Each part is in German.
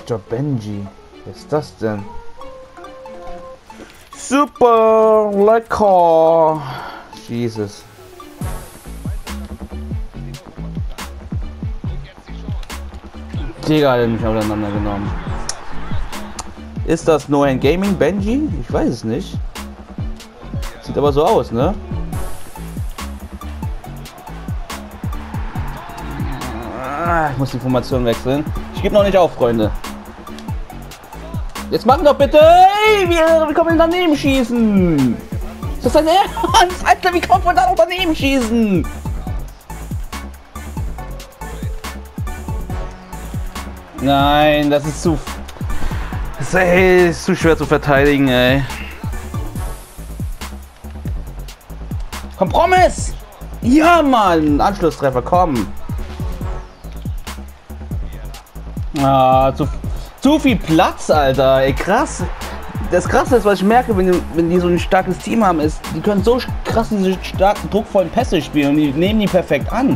Mr. Benji. Was ist das denn? Super lecker. Jesus. Digga, hat er mich auseinandergenommen. Ist das No Hand Gaming Benji? Ich weiß es nicht. Sieht aber so aus, ne? Ich muss die Formation wechseln. Ich gebe noch nicht auf, Freunde. Jetzt machen doch bitte! Ey, wie kommen wir daneben schießen? Ist das dein Ernst? Alter, wie kommt man da noch daneben schießen? Nein, das ist zu... Ey, ist zu schwer zu verteidigen, ey. Kompromiss! Ja, Mann! Anschlusstreffer, komm! Ah, zu viel Platz, Alter. Ey, krass. Das Krasse ist, was ich merke, wenn die so ein starkes Team haben, ist, die können so krass diese starken, druckvollen Pässe spielen und die nehmen die perfekt an.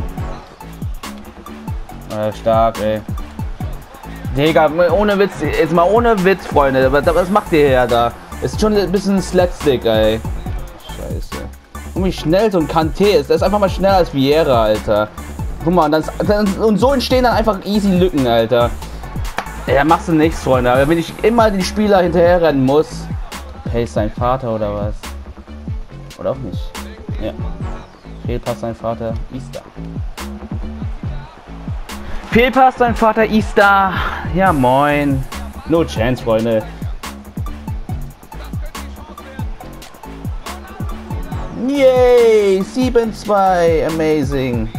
Stark, ey. Digga, ohne Witz, jetzt mal ohne Witz, Freunde. Was macht ihr ja da? Ist schon ein bisschen Slapstick, ey. Scheiße. Und wie schnell so ein Kanté ist. Der ist einfach mal schneller als Vieira, Alter. Guck mal, und so entstehen dann einfach easy Lücken, Alter. Ja, machst du nichts, Freunde. Aber wenn ich immer den Spieler hinterher rennen muss. Hey, ist sein Vater oder was? Oder auch nicht? Ja. Fehlpass sein Vater, Easter. Fehlpass sein Vater, Easter. Ja, moin. No chance, Freunde. Yay, 7-2, amazing.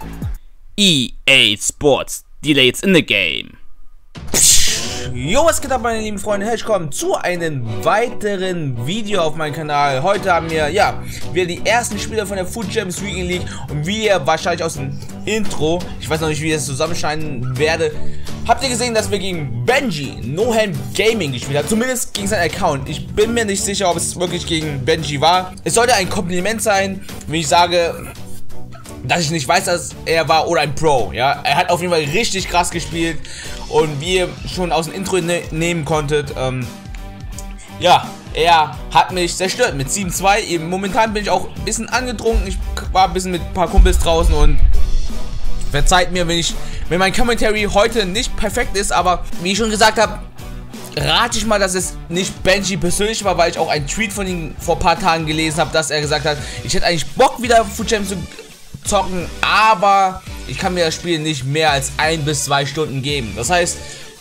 EA Sports, Delays in the game. Jo, was geht ab, meine lieben Freunde? Herzlich willkommen zu einem weiteren Video auf meinem Kanal. Heute haben wir, ja, wieder die ersten Spieler von der FUT Champions League und wie ihr wahrscheinlich aus dem Intro, ich weiß noch nicht, wie ich das zusammenschneiden werde, habt ihr gesehen, dass wir gegen Benji No Hand Gaming gespielt haben. Zumindest gegen seinen Account. Ich bin mir nicht sicher, ob es wirklich gegen Benji war. Es sollte ein Kompliment sein, wenn ich sage, dass ich nicht weiß, dass er war oder ein Pro, ja. Er hat auf jeden Fall richtig krass gespielt und wie ihr schon aus dem Intro nehmen konntet, ja, er hat mich zerstört mit 7-2. Momentan bin ich auch ein bisschen angetrunken, ich war ein bisschen mit ein paar Kumpels draußen und verzeiht mir, wenn mein Commentary heute nicht perfekt ist, aber wie ich schon gesagt habe, rate ich mal, dass es nicht Benji persönlich war, weil ich auch einen Tweet von ihm vor ein paar Tagen gelesen habe, dass er gesagt hat, ich hätte eigentlich Bock wieder FUT Champions zu zocken, aber ich kann mir das Spiel nicht mehr als 1 bis 2 Stunden geben. Das heißt,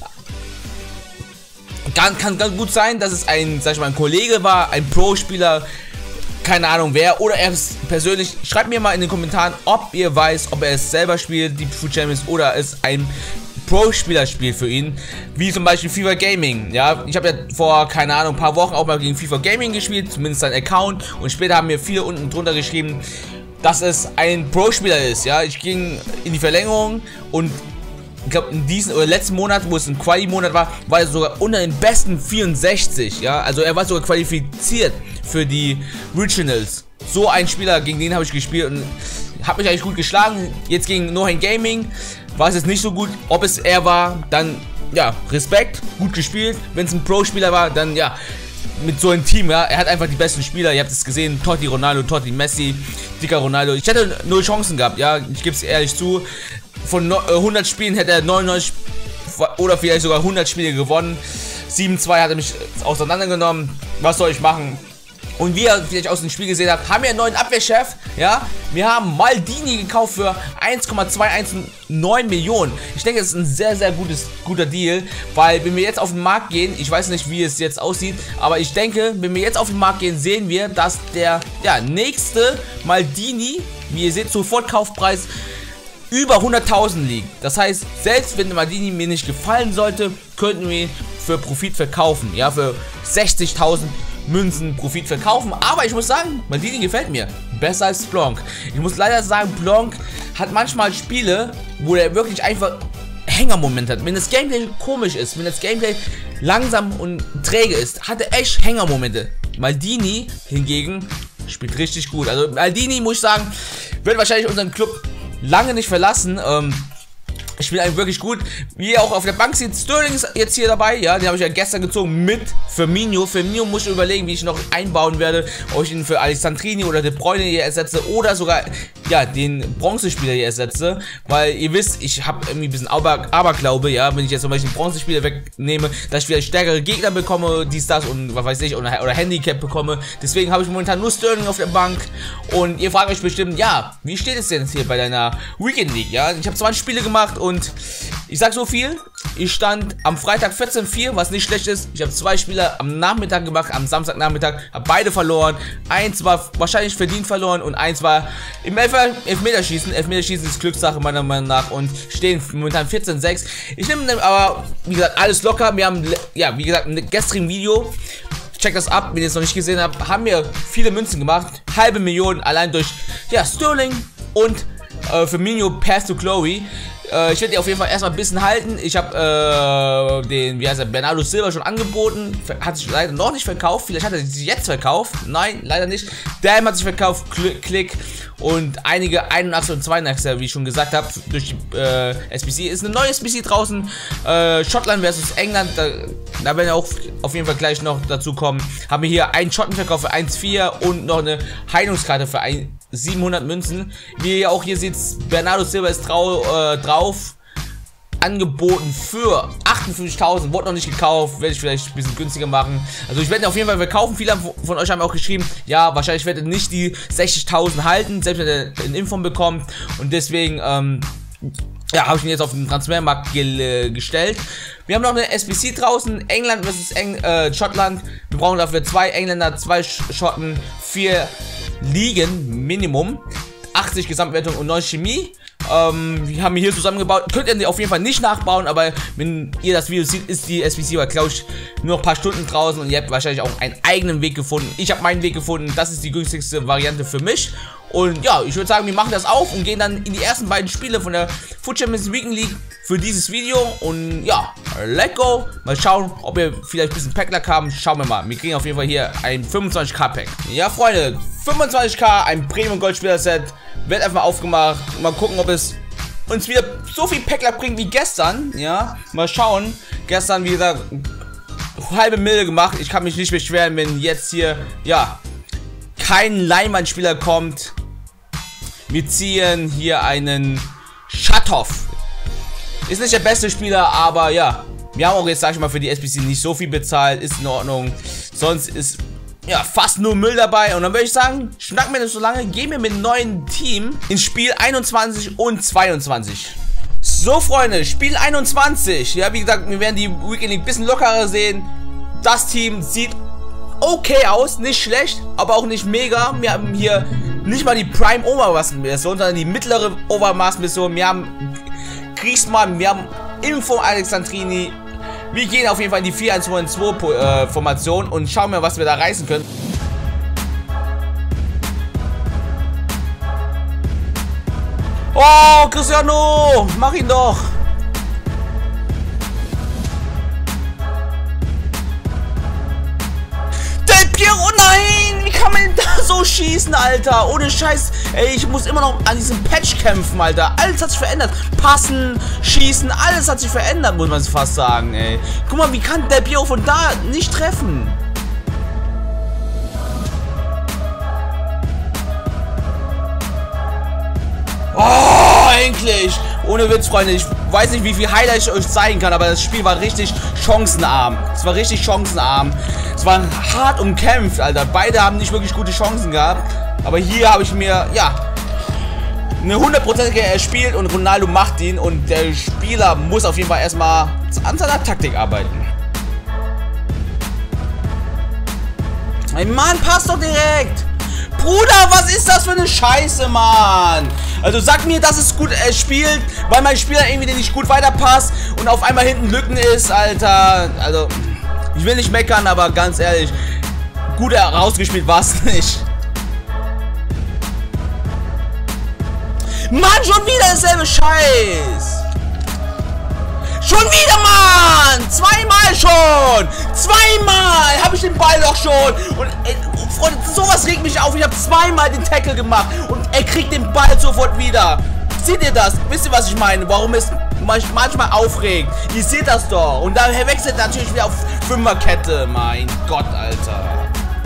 kann ganz gut sein, dass es sag ich mal, ein Kollege war, ein Pro-Spieler, keine Ahnung wer, oder er ist persönlich. Schreibt mir mal in den Kommentaren, ob ihr weiß, ob er es selber spielt, die FUT Champions, oder es ein Pro-Spieler spielt für ihn, wie zum Beispiel FIFA Gaming, ja, ich habe ja vor, keine Ahnung, ein paar Wochen auch mal gegen FIFA Gaming gespielt, zumindest sein Account, und später haben mir viele unten drunter geschrieben, dass es ein Pro-Spieler ist, ja. Ich ging in die Verlängerung und ich glaube in diesem oder letzten Monat, wo es ein Quali-Monat war, war er sogar unter den besten 64, ja. Also er war sogar qualifiziert für die Regionals. So ein Spieler, gegen den habe ich gespielt und habe mich eigentlich gut geschlagen. Jetzt gegen No Hand Gaming war es jetzt nicht so gut. Ob es er war, dann ja, Respekt, gut gespielt. Wenn es ein Pro-Spieler war, dann ja, mit so einem Team, ja, er hat einfach die besten Spieler, ihr habt es gesehen, Totti, Ronaldo, Totti, Messi, dicker Ronaldo. Ich hätte 0 Chancen gehabt, ja, ich gebe es ehrlich zu. Von 100 Spielen hätte er 99 oder vielleicht sogar 100 Spiele gewonnen. 7-2 hat er mich auseinandergenommen. Was soll ich machen? Und wie ihr vielleicht aus dem Spiel gesehen habt, haben wir einen neuen Abwehrchef, ja. Wir haben Maldini gekauft für 1,219 Millionen. Ich denke, das ist ein sehr, sehr guter Deal, weil wenn wir jetzt auf den Markt gehen, ich weiß nicht, wie es jetzt aussieht, aber ich denke, wenn wir jetzt auf den Markt gehen, sehen wir, dass der ja, nächste Maldini, wie ihr seht, Sofortkaufpreis über 100.000 liegt. Das heißt, selbst wenn der Maldini mir nicht gefallen sollte, könnten wir ihn für Profit verkaufen, ja, für 60.000 Münzen Profit verkaufen, aber ich muss sagen, Maldini gefällt mir besser als Blanc. Ich muss leider sagen, Blanc hat manchmal Spiele, wo er wirklich einfach Hängermomente hat. Wenn das Gameplay komisch ist, wenn das Gameplay langsam und träge ist, hat er echt Hängermomente. Maldini hingegen spielt richtig gut. Also Maldini, muss ich sagen, wird wahrscheinlich unseren Club lange nicht verlassen. spielt eigentlich wirklich gut. Wie ihr auch auf der Bank seht, Sterling ist jetzt hier dabei, ja, den habe ich ja gestern gezogen mit Firmino. Firmino muss ich überlegen, wie ich noch einbauen werde, ob ich ihn für Alessandrini oder De Bruyne hier ersetze oder sogar, ja, den Bronzespieler hier ersetze, weil ihr wisst, ich habe irgendwie ein bisschen Aberglaube, ja, wenn ich jetzt zum Beispiel den Bronzespieler wegnehme, dass ich vielleicht stärkere Gegner bekomme, dies, das und was weiß ich, oder Handicap bekomme. Deswegen habe ich momentan nur Sterling auf der Bank und ihr fragt euch bestimmt, ja, wie steht es denn hier bei deiner Weekend League, ja? Ich habe 20 Spiele gemacht und ich sag so viel, ich stand am Freitag 14-4, was nicht schlecht ist. Ich habe 2 Spiele am Nachmittag gemacht, am Samstagnachmittag, habe beide verloren. Eins war wahrscheinlich verdient verloren und eins war im Elfmeterschießen. Elfmeterschießen ist Glückssache meiner Meinung nach und stehen momentan 14-6. Ich nehme aber, wie gesagt, alles locker. Wir haben, ja, wie gesagt, ein gestrigen Video. Checkt das ab, wenn ihr es noch nicht gesehen habt. Haben wir viele Münzen gemacht. 500.000 allein durch, ja, Sterling und Firmino Path to Glory. Ich werde die auf jeden Fall erstmal ein bisschen halten. Ich habe den, wie heißt er, Bernardo Silva schon angeboten. Hat sich leider noch nicht verkauft. Vielleicht hat er sie jetzt verkauft. Nein, leider nicht. Dam hat sich verkauft. Klick. Und einige 81 und 82er, wie ich schon gesagt habe, durch die SBC. Ist eine neue SBC draußen. Schottland versus England. Da werden wir auch auf jeden Fall gleich noch dazu kommen. Haben wir hier einen Schottenverkauf für 1,4 und noch eine Heilungskarte für 700 Münzen. Wie ihr auch hier seht, Bernardo Silva ist drauf. Angeboten für 58.000. Wurde noch nicht gekauft. Werde ich vielleicht ein bisschen günstiger machen. Also ich werde ihn auf jeden Fall verkaufen. Viele von euch haben auch geschrieben, ja, wahrscheinlich werde ich nicht die 60.000 halten, selbst wenn er einen Inform bekommt. Und deswegen, ja, habe ich ihn jetzt auf den Transfermarkt gestellt. Wir haben noch eine SBC draußen. England versus Schottland. Wir brauchen dafür 2 Engländer, 2 Schotten, 4 Ligen Minimum. 80 Gesamtwertung und 9 Chemie. Wir haben hier zusammengebaut. Könnt ihr auf jeden Fall nicht nachbauen, aber wenn ihr das Video seht, ist die SBC, glaube ich, nur noch ein paar Stunden draußen und ihr habt wahrscheinlich auch einen eigenen Weg gefunden. Ich habe meinen Weg gefunden. Das ist die günstigste Variante für mich. Und ja, ich würde sagen, wir machen das auf und gehen dann in die ersten beiden Spiele von der FUT Champions Weekend League für dieses Video. Und ja, let's go. Mal schauen, ob wir vielleicht ein bisschen Pack-Luck haben. Schauen wir mal. Wir kriegen auf jeden Fall hier ein 25k Pack. Ja, Freunde, 25k, ein Premium-Goldspieler-Set. Wird einfach mal aufgemacht. Mal gucken, ob es uns wieder so viel Pack-Luck bringt wie gestern. Ja, mal schauen. Gestern, wie gesagt, halbe Mille gemacht. Ich kann mich nicht beschweren, wenn jetzt hier, ja, kein Leinwandspieler kommt. Wir ziehen hier einen Shatov. Ist nicht der beste Spieler, aber ja. Wir haben auch jetzt, sag ich mal, für die SBC nicht so viel bezahlt. Ist in Ordnung. Sonst ist, ja, fast nur Müll dabei. Und dann würde ich sagen, schnacken wir nicht so lange. Gehen wir mit einem neuen Team ins Spiel 21 und 22. So, Freunde, Spiel 21. Ja, wie gesagt, wir werden die Weekend League ein bisschen lockerer sehen. Das Team sieht okay aus, nicht schlecht, aber auch nicht mega. Wir haben hier nicht mal die Prime Overmaß-Mission, sondern die mittlere Overmaß-Mission. Wir haben Griezmann, wir haben Info Alessandrini. Wir gehen auf jeden Fall in die 4-1-2 Formation und schauen mal, was wir da reißen können. Oh, Cristiano, mach ihn doch. Oh nein, wie kann man denn da so schießen, Alter? Ohne Scheiß, ey, ich muss immer noch an diesem Patch kämpfen, Alter. Alles hat sich verändert. Passen, schießen, alles hat sich verändert, muss man fast sagen, ey. Guck mal, wie kann der Piero von da nicht treffen? Oh, endlich! Ohne Witz, Freunde, ich weiß nicht, wie viel Highlight ich euch zeigen kann, aber das Spiel war richtig chancenarm. Es war richtig chancenarm. Es war hart umkämpft, Alter. Beide haben nicht wirklich gute Chancen gehabt. Aber hier habe ich mir, ja, eine 100%ige erspielt und Ronaldo macht ihn. Und der Spieler muss auf jeden Fall erstmal an seiner Taktik arbeiten. Ey, Mann, passt doch direkt! Bruder, was ist das für eine Scheiße, Mann? Also sag mir, dass es gut spielt, weil mein Spieler irgendwie nicht gut weiterpasst und auf einmal hinten Lücken ist, Alter. Also, ich will nicht meckern, aber ganz ehrlich, gut rausgespielt war es nicht. Mann, schon wieder dasselbe Scheiß. Schon wieder, Mann! Zweimal schon! Zweimal habe ich den Ball doch schon! Und Freunde, sowas regt mich auf. Ich habe zweimal den Tackle gemacht und er kriegt den Ball sofort wieder. Seht ihr das? Wisst ihr, was ich meine? Warum manchmal aufregt. Ihr seht das doch. Und dann wechselt natürlich wieder auf Fünferkette. Mein Gott, Alter.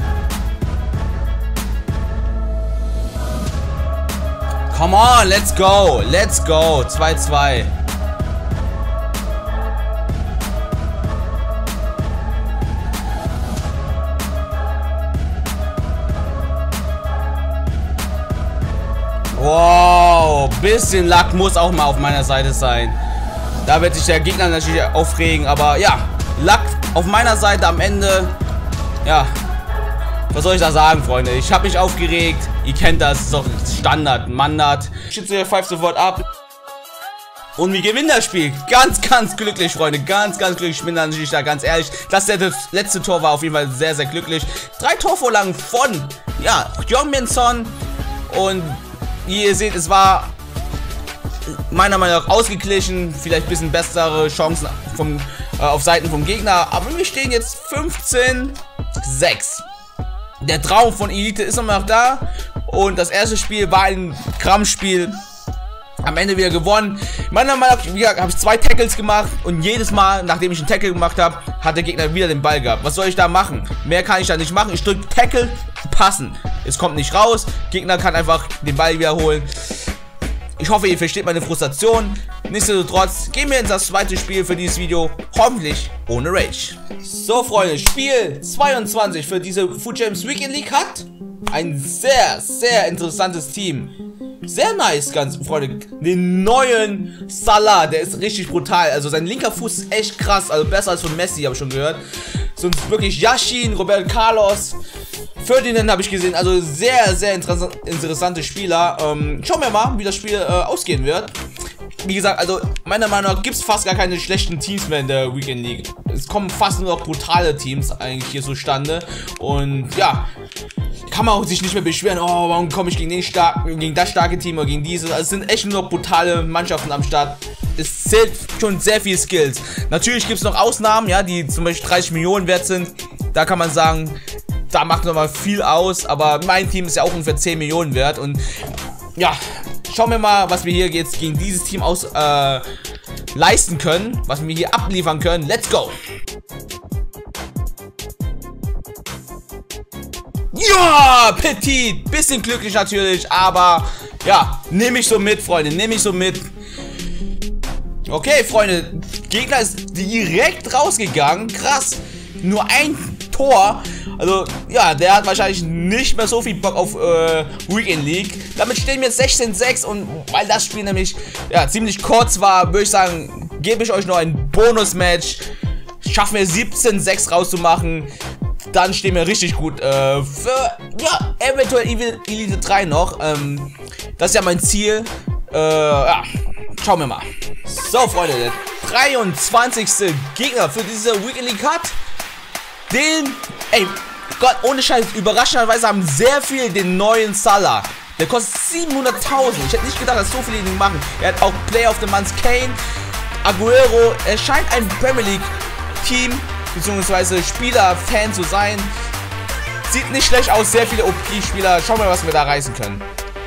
Come on, let's go. Let's go. 2-2. Wow, bisschen Lack muss auch mal auf meiner Seite sein. Da wird sich der Gegner natürlich aufregen, aber ja, Lack auf meiner Seite am Ende. Ja, was soll ich da sagen, Freunde? Ich habe mich aufgeregt. Ihr kennt das, ist doch Standard, Mandat. Schütze pfeift sofort ab. Und wir gewinnen das Spiel. Ganz, ganz glücklich, Freunde. Ganz, ganz glücklich. Ich bin da natürlich da ganz ehrlich. Das letzte Tor war auf jeden Fall sehr, sehr glücklich. 3 Torvorlagen von, ja, Heung-min Son. Und wie ihr seht, es war meiner Meinung nach ausgeglichen. Vielleicht ein bisschen bessere Chancen auf Seiten vom Gegner. Aber wir stehen jetzt 15-6. Der Traum von Elite ist noch da. Und das erste Spiel war ein Krampfspiel. Am Ende wieder gewonnen. Meiner Meinung nach habe ich 2 Tackles gemacht. Und jedes Mal, nachdem ich einen Tackle gemacht habe, hat der Gegner wieder den Ball gehabt. Was soll ich da machen? Mehr kann ich da nicht machen. Ich drücke Tackle, passen. Es kommt nicht raus. Gegner kann einfach den Ball wiederholen. Ich hoffe, ihr versteht meine Frustration. Nichtsdestotrotz gehen wir in das zweite Spiel für dieses Video. Hoffentlich ohne Rage. So, Freunde, Spiel 22 für diese Food Champions Weekend League hat ein sehr, sehr interessantes Team. Sehr nice, ganz Freunde. Den neuen Salah, der ist richtig brutal. Also sein linker Fuß ist echt krass. Also besser als von Messi, habe ich schon gehört. Sonst wirklich Yashin, Roberto Carlos, Ferdinand habe ich gesehen. Also sehr, sehr interessante Spieler. Schauen wir mal, wie das Spiel ausgehen wird. Wie gesagt, also meiner Meinung nach gibt es fast gar keine schlechten Teams mehr in der Weekend League. Es kommen fast nur noch brutale Teams eigentlich hier zustande. Und ja, kann man auch sich nicht mehr beschweren, oh, warum komme ich gegen das starke Team oder gegen dieses. Also es sind echt nur noch brutale Mannschaften am Start. Es zählt schon sehr viel Skills. Natürlich gibt es noch Ausnahmen, ja, die zum Beispiel 30 Millionen wert sind. Da kann man sagen, da macht nochmal viel aus. Aber mein Team ist ja auch ungefähr 10 Millionen wert. Und ja, schauen wir mal, was wir hier jetzt gegen dieses Team leisten können. Was wir hier abliefern können. Let's go! Ja, Petit, bisschen glücklich natürlich, aber ja, nehme ich so mit, Freunde, nehme ich so mit. Okay, Freunde, Gegner ist direkt rausgegangen, krass, nur ein Tor, also ja, der hat wahrscheinlich nicht mehr so viel Bock auf Weekend League. Damit stehen wir jetzt 16-6 und weil das Spiel nämlich ja ziemlich kurz war, würde ich sagen, gebe ich euch noch ein Bonus-Match. Schaffen wir 17-6 rauszumachen. Dann stehen wir richtig gut für, ja, eventuell Elite 3 noch. Das ist ja mein Ziel. Ja, schauen wir mal. So, Freunde, der 23. Gegner für diese Weekend League hat ey, Gott, ohne Scheiß, überraschenderweise haben sehr viele den neuen Salah. Der kostet 700.000. Ich hätte nicht gedacht, dass so viele ihn machen. Er hat auch Player of the Month Kane, Aguero. Er scheint ein Premier League Team beziehungsweise Spieler-Fan zu sein. Sieht nicht schlecht aus, sehr viele OP-Spieler. Schauen wir mal, was wir da reißen können.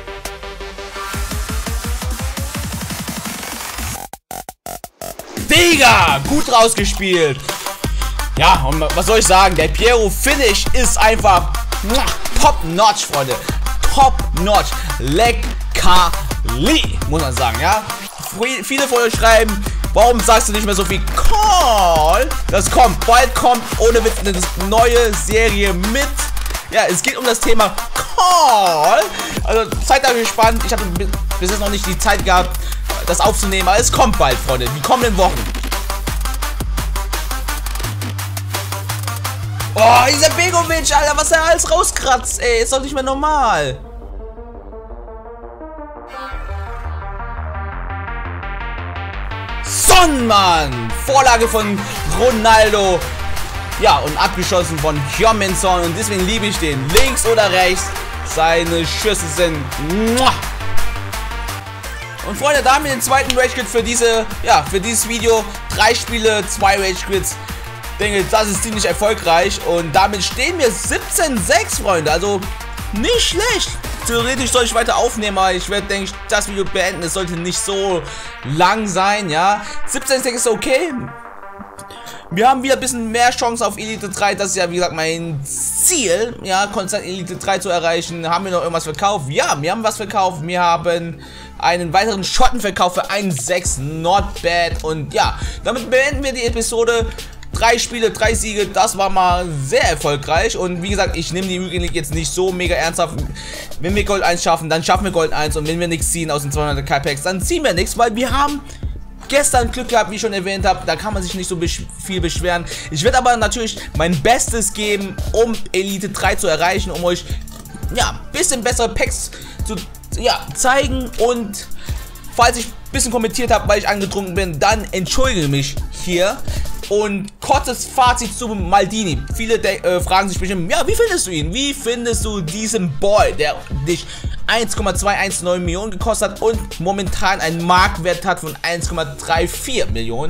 Digga, gut rausgespielt. Ja, und was soll ich sagen? Der Piero Finish ist einfach top-notch, Freunde. Top-notch. Leckerli, muss man sagen, ja. Viele von euch schreiben, warum sagst du nicht mehr so viel Call? Das kommt, bald kommt ohne Witz eine neue Serie mit. Ja, es geht um das Thema Call. Also seid da gespannt. Ich habe bis jetzt noch nicht die Zeit gehabt, das aufzunehmen, aber es kommt bald, Freunde. Die kommenden Wochen. Oh, dieser Begovic, Alter, was er alles rauskratzt, ey, ist doch nicht mehr normal. Mann! Vorlage von Ronaldo. Ja, und abgeschossen von Heung-min Son. Und deswegen liebe ich den. Links oder rechts. Seine Schüsse sind. Und Freunde, da haben wir den zweiten Rage Quit für dieses Video. 3 Spiele, 2 Rage Quits. Ich denke, das ist ziemlich erfolgreich. Und damit stehen wir 17-6, Freunde. Also nicht schlecht. theoretisch soll ich weiter aufnehmen, aber ich werde, denke ich, das Video beenden. Es sollte nicht so lang sein, ja. 17 Stacks ist okay. Wir haben wieder ein bisschen mehr Chance auf Elite 3. Das ist ja, wie gesagt, mein Ziel, ja, konstant Elite 3 zu erreichen. Haben wir noch irgendwas verkauft? Ja, wir haben was verkauft. Wir haben einen weiteren Schottenverkauf für 1,6. Not bad. Und ja, damit beenden wir die Episode. 3 Spiele, 3 Siege, das war mal sehr erfolgreich. Und wie gesagt, ich nehme die Weekend League jetzt nicht so mega ernsthaft. Wenn wir Gold 1 schaffen, dann schaffen wir Gold 1. Und wenn wir nichts ziehen aus den 200k Packs, dann ziehen wir nichts, weil wir haben gestern Glück gehabt, wie ich schon erwähnt habe. Da kann man sich nicht so viel beschweren. Ich werde aber natürlich mein Bestes geben, um Elite 3 zu erreichen, um euch ja ein bisschen bessere Packs zu zeigen. Und falls ich ein bisschen kommentiert habe, weil ich angetrunken bin, dann entschuldige mich hier. Und kurzes Fazit zu Maldini. Viele fragen sich bestimmt, ja, wie findest du ihn? Wie findest du diesen Boy, der dich 1,219 Millionen gekostet hat und momentan einen Marktwert hat von 1,34 Millionen?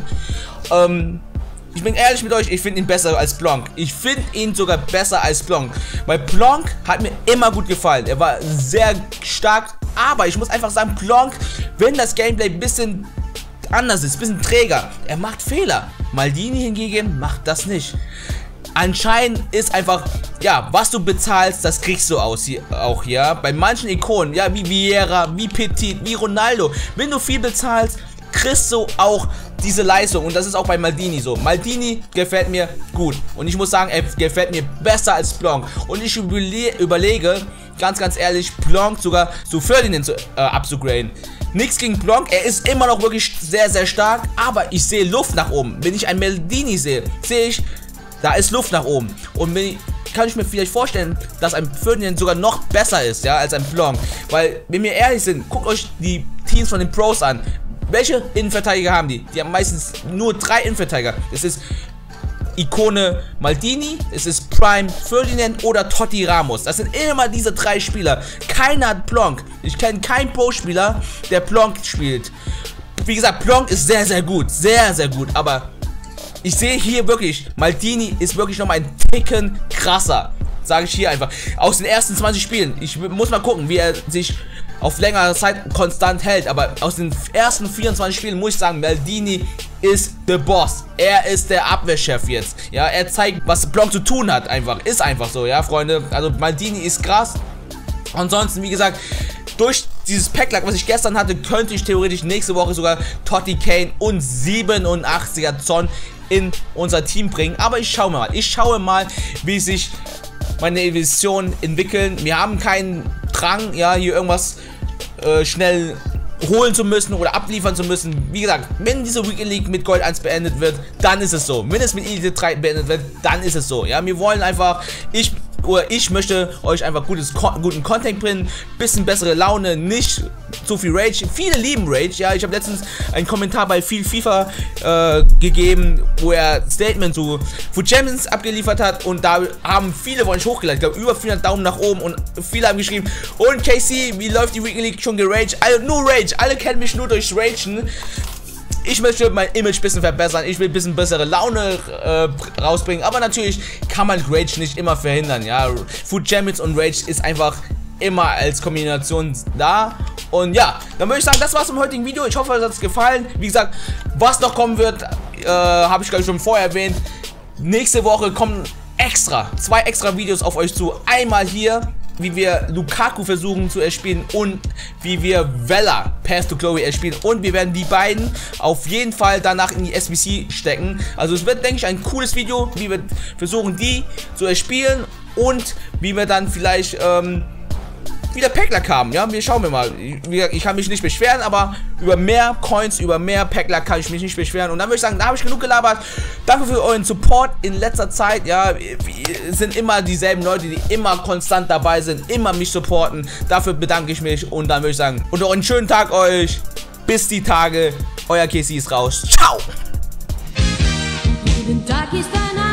Ich bin ehrlich mit euch, ich finde ihn besser als Blanc. Ich finde ihn sogar besser als Blanc. Weil Blanc hat mir immer gut gefallen. Er war sehr stark, aber ich muss einfach sagen, Blanc, wenn das Gameplay ein bisschen anders ist, ein bisschen träger, er macht Fehler. Maldini hingegen macht das nicht. Anscheinend ist einfach, ja, was du bezahlst, das kriegst du auch hier. Bei manchen Ikonen, ja, wie Vieira, wie Petit, wie Ronaldo, wenn du viel bezahlst, kriegst du auch diese Leistung. Und das ist auch bei Maldini so. Maldini gefällt mir gut. Und ich muss sagen, er gefällt mir besser als Blanc. Und ich überlege, ganz ehrlich, Blanc sogar zu Ferdinand abzugraden. Nichts gegen Blanc, er ist immer noch wirklich sehr stark, aber ich sehe Luft nach oben. Wenn ich einen Maldini sehe, sehe ich, da ist Luft nach oben. Und kann ich mir vielleicht vorstellen, dass ein Ferdinand sogar noch besser ist, ja, als ein Blanc. Weil, wenn wir ehrlich sind, guckt euch die Teams von den Pros an. Welche Innenverteidiger haben die? Die haben meistens nur 3 Innenverteidiger. Es ist Ikone Maldini, es ist Prime Ferdinand oder Totti Ramos. Das sind immer diese 3 Spieler. Keiner hat Blanc. Ich kenne keinen Pro-Spieler, der Blanc spielt. Wie gesagt, Blanc ist sehr gut. Sehr gut. Aber ich sehe hier wirklich, Maldini ist wirklich noch mal ein Ticken krasser. Sage ich hier einfach. Aus den ersten 20 Spielen. Ich muss mal gucken, wie er sich auf längere Zeit konstant hält, aber aus den ersten 24 Spielen muss ich sagen, Maldini ist der Boss. Er ist der Abwehrchef jetzt. Ja, er zeigt, was Blanc zu tun hat, einfach. Ist einfach so, ja, Freunde. Also Maldini ist krass. Ansonsten, wie gesagt, durch dieses Packlack, was ich gestern hatte, könnte ich theoretisch nächste Woche sogar Totti, Kane und 87er Zon in unser Team bringen. Aber ich schaue mal. Ich schaue mal, wie sich meine Investitionen entwickeln. Wir haben keinen Drang, ja, hier irgendwas schnell holen zu müssen oder abliefern zu müssen. Wie gesagt, wenn diese Weekend League mit Gold 1 beendet wird, dann ist es so. Wenn es mit Elite 3 beendet wird, dann ist es so. Ja, wir wollen einfach, ich möchte euch einfach guten Content bringen, bisschen bessere Laune, nicht zu viel Rage. Viele lieben Rage, ja, ich habe letztens einen Kommentar bei viel FIFA gegeben, wo er Statement zu Champions abgeliefert hat und da haben viele von euch hochgeladen, ich glaube über 400 Daumen nach oben und viele haben geschrieben, und KC, wie läuft die Weekend League schon geraged? Also nur Rage, alle kennen mich nur durchs Ragen. Ich möchte mein Image ein bisschen verbessern, ich will ein bisschen bessere Laune rausbringen, aber natürlich kann man Rage nicht immer verhindern, ja. Food Champions und Rage ist einfach immer als Kombination da. Und ja, dann würde ich sagen, das war's im heutigen Video. Ich hoffe, es hat euch gefallen. Wie gesagt, was noch kommen wird, habe ich glaube ich schon vorher erwähnt. Nächste Woche kommen 2 extra Videos auf euch zu. Einmal hier, wie wir Lukaku versuchen zu erspielen und wie wir Vela Path to Glory erspielen. Und wir werden die beiden auf jeden Fall danach in die SBC stecken. Also es wird, denke ich, ein cooles Video, wie wir versuchen, die zu erspielen und wie wir dann vielleicht wieder Packlack haben. Ja, wir schauen mal. Ich kann mich nicht beschweren, aber über mehr Coins, über mehr Packlack kann ich mich nicht beschweren. Und dann würde ich sagen, da habe ich genug gelabert. Danke für euren Support in letzter Zeit. Ja, sind immer dieselben Leute, die immer konstant dabei sind, immer mich supporten. Dafür bedanke ich mich und dann würde ich sagen, und noch einen schönen Tag euch. Bis die Tage. Euer KC ist raus. Ciao. Jeden Tag ist ein